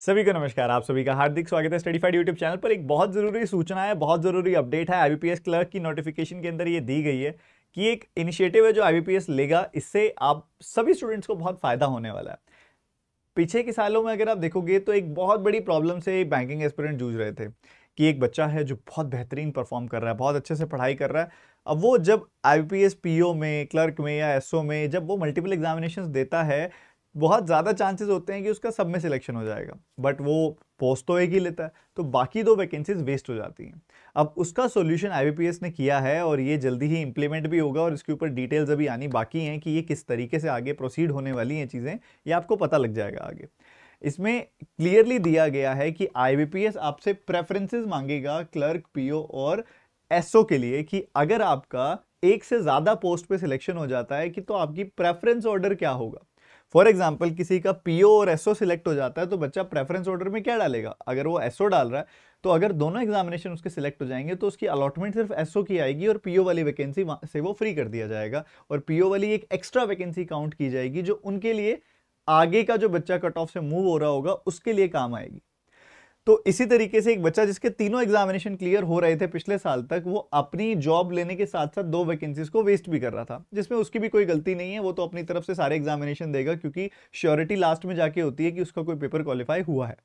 सभी को नमस्कार। आप सभी का हार्दिक स्वागत है स्टडीफाइड यूट्यूब चैनल पर। एक बहुत जरूरी सूचना है, बहुत जरूरी अपडेट है। आईबीपीएस क्लर्क की नोटिफिकेशन के अंदर ये दी गई है कि एक इनिशिएटिव है जो आईबीपीएस लेगा, इससे आप सभी स्टूडेंट्स को बहुत फायदा होने वाला है। पीछे के सालों में अगर आप देखोगे तो एक बहुत बड़ी प्रॉब्लम से बैंकिंग एस्पिरेंट जूझ रहे थे कि एक बच्चा है जो बहुत बेहतरीन परफॉर्म कर रहा है, बहुत अच्छे से पढ़ाई कर रहा है। अब वो जब आईबीपीएस पीओ में, क्लर्क में या एसओ में जब वो मल्टीपल एग्जामिनेशंस देता है, बहुत ज़्यादा चांसेस होते हैं कि उसका सब में सिलेक्शन हो जाएगा, बट वो पोस्ट तो एक ही लेता है, तो बाकी दो वैकेंसीज वेस्ट हो जाती हैं। अब उसका सॉल्यूशन आईबीपीएस ने किया है और ये जल्दी ही इंप्लीमेंट भी होगा और इसके ऊपर डिटेल्स अभी आनी बाकी हैं कि ये किस तरीके से आगे प्रोसीड होने वाली हैं चीज़ें, ये आपको पता लग जाएगा आगे। इसमें क्लियरली दिया गया है कि आईबीपीएस आपसे प्रेफरेंसेस मांगेगा क्लर्क, पीओ और एसओ के लिए कि अगर आपका एक से ज्यादा पोस्ट पे सिलेक्शन हो जाता है कि तो आपकी प्रेफरेंस ऑर्डर क्या होगा। फॉर एग्जाम्पल किसी का पीओ और एसओ सिलेक्ट हो जाता है तो बच्चा प्रेफरेंस ऑर्डर में क्या डालेगा। अगर वो एसओ डाल रहा है तो अगर दोनों एग्जामिनेशन उसके सिलेक्ट हो जाएंगे तो उसकी अलॉटमेंट सिर्फ एसओ की आएगी और पीओ वाली वैकेंसी से वो फ्री कर दिया जाएगा और पीओ वाली एक एक्स्ट्रा वैकेंसी काउंट की जाएगी जो उनके लिए आगे का जो बच्चा कट ऑफ से मूव हो रहा होगा उसके लिए काम आएगी। तो इसी तरीके से एक बच्चा जिसके तीनों एग्जामिनेशन क्लियर हो रहे थे पिछले साल तक, वो अपनी जॉब लेने के साथ साथ दो वैकेंसीज को वेस्ट भी कर रहा था, जिसमें उसकी भी कोई गलती नहीं है। वो तो अपनी तरफ से सारे एग्जामिनेशन देगा क्योंकि श्योरिटी लास्ट में जाके होती है कि उसका कोई पेपर क्वालिफाई हुआ है।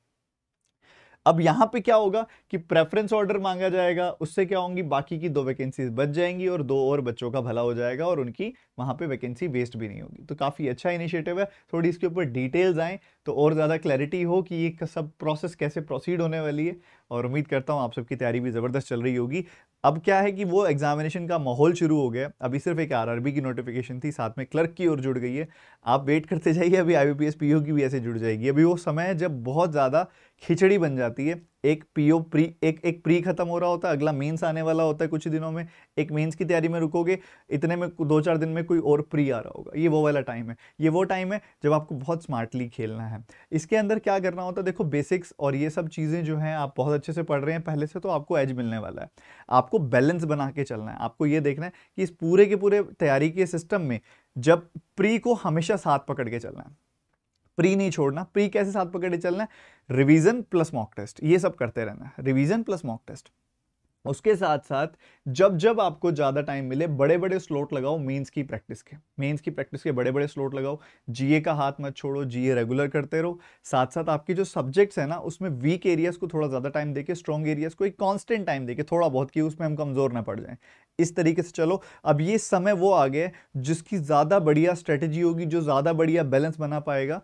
अब यहां पे क्या होगा कि प्रेफरेंस ऑर्डर मांगा जाएगा, उससे क्या होंगी, बाकी की दो वैकेंसीज बच जाएंगी और दो और बच्चों का भला हो जाएगा और उनकी वहां पे वैकेंसी वेस्ट भी नहीं होगी। तो काफी अच्छा इनिशिएटिव है। थोड़ी इसके ऊपर डिटेल्स आए तो और ज्यादा क्लैरिटी हो कि ये सब प्रोसेस कैसे प्रोसीड होने वाली है और उम्मीद करता हूँ आप सबकी तैयारी भी जबरदस्त चल रही होगी। अब क्या है कि वो एग्जामिनेशन का माहौल शुरू हो गया। अभी सिर्फ एक आरआरबी की नोटिफिकेशन थी, साथ में क्लर्क की ओर जुड़ गई है। आप वेट करते जाइए, अभी आईबीपीएस पीओ की भी ऐसे जुड़ जाएगी। अभी वो समय है जब बहुत ज़्यादा खिचड़ी बन जाती है। एक पीओ प्री एक प्री खत्म हो रहा होता है, अगला मेंस आने वाला होता है कुछ दिनों में, एक मेंस की तैयारी में रुकोगे, इतने में 2-4 दिन में कोई और प्री आ रहा होगा। ये वो वाला टाइम है, ये वो टाइम है जब आपको बहुत स्मार्टली खेलना है। इसके अंदर क्या करना होता है, देखो बेसिक्स और ये सब चीज़ें जो हैं आप बहुत अच्छे से पढ़ रहे हैं पहले से, तो आपको एज मिलने वाला है। आपको बैलेंस बना के चलना है। आपको ये देखना है कि इस पूरे के पूरे तैयारी के सिस्टम में जब प्री को हमेशा साथ पकड़ के चलना है, प्री नहीं छोड़ना। प्री कैसे साथ पकड़ के चलना है, रिवीजन प्लस मॉक टेस्ट, ये सब करते रहना है, रिवीजन प्लस मॉक टेस्ट। उसके साथ साथ जब जब आपको ज्यादा टाइम मिले बड़े बड़े स्लॉट लगाओ मेंस की प्रैक्टिस के, मेंस की प्रैक्टिस के बड़े बड़े स्लॉट लगाओ। जीए का हाथ मत छोड़ो, जीए रेगुलर करते रहो। साथ साथ आपके जो सब्जेक्ट्स है ना उसमें वीक एरियाज को थोड़ा ज्यादा टाइम देके, स्ट्रॉन्ग एरियाज को एक कांस्टेंट टाइम देके थोड़ा बहुत कि उसमें हम कमजोर ना पड़ जाएं, इस तरीके से चलो। अब ये समय वो आ गया जिसकी ज्यादा बढ़िया स्ट्रेटेजी होगी, जो ज्यादा बढ़िया बैलेंस बना पाएगा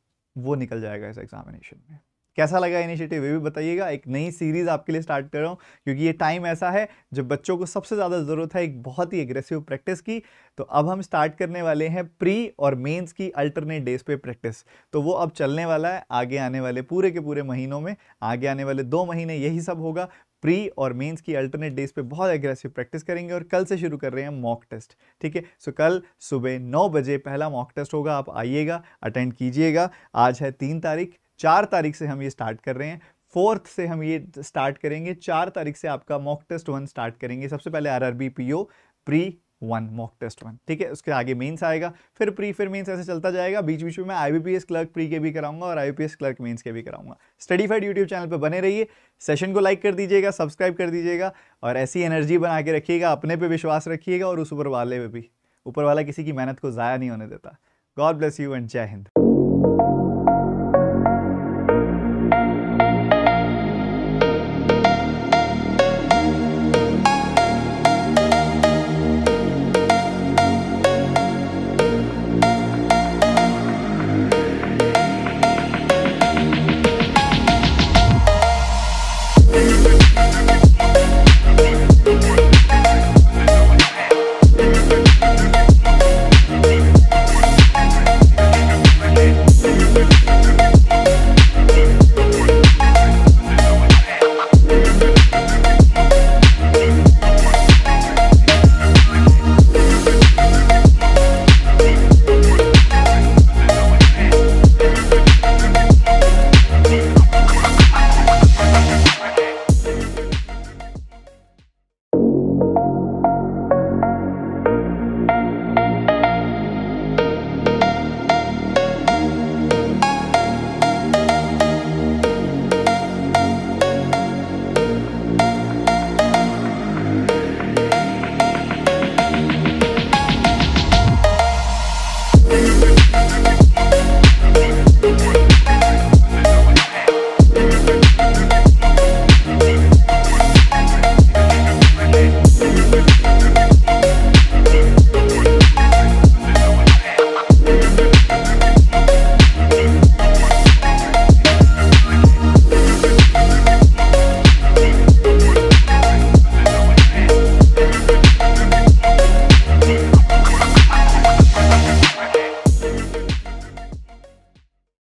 वो निकल जाएगा इस एग्जामिनेशन में। कैसा लगा इनिशिएटिव ये भी बताइएगा। एक नई सीरीज आपके लिए स्टार्ट कर रहा हूँ क्योंकि ये टाइम ऐसा है जब बच्चों को सबसे ज़्यादा ज़रूरत है एक बहुत ही एग्रेसिव प्रैक्टिस की। तो अब हम स्टार्ट करने वाले हैं प्री और मेंस की अल्टरनेट डेज पे प्रैक्टिस। तो वो अब चलने वाला है आगे आने वाले पूरे के पूरे महीनों में, आगे आने वाले 2 महीने यही सब होगा। प्री और मेंस की अल्टरनेट डेज पे बहुत एग्रेसिव प्रैक्टिस करेंगे और कल से शुरू कर रहे हैं मॉक टेस्ट। ठीक है, सो कल सुबह 9 बजे पहला मॉक टेस्ट होगा, आप आइएगा, अटेंड कीजिएगा। आज है 3 तारीख, 4 तारीख से हम ये स्टार्ट कर रहे हैं, 4th से हम ये स्टार्ट करेंगे, 4 तारीख से आपका मॉक टेस्ट 1 स्टार्ट करेंगे। सबसे पहले RRB PO pre 1 mock test 1, ठीक है। उसके आगे मेंस आएगा, फिर प्री, फिर मेंस, ऐसे चलता जाएगा। बीच बीच में मैं आईबीपीएस क्लर्क प्री के भी कराऊंगा और आईबीपीएस क्लर्क मेंस के भी कराऊंगा। स्टडीफाइड यूट्यूब चैनल पे बने रहिए, सेशन को लाइक कर दीजिएगा, सब्सक्राइब कर दीजिएगा और ऐसी एनर्जी बना के रखिएगा, अपने पे विश्वास रखिएगा और उस ऊपर वाले पे भी। ऊपर वाला किसी की मेहनत को ज़ाया नहीं होने देता। गॉड ब्लेस यू एंड जय हिंद।